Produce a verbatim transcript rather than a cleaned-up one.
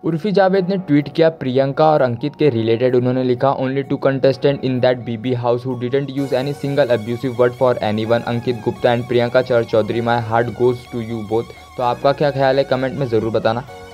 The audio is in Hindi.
उर्फी जावेद ने ट्वीट किया प्रियंका और अंकित के रिलेटेड। उन्होंने लिखा only two contestant in that BB house who didn't use any single abusive word for anyone, Ankit Gupta and Priyanka Chaudhary. My heart goes to you both. तो आपका क्या ख्याल है, कमेंट में ज़रूर बताना।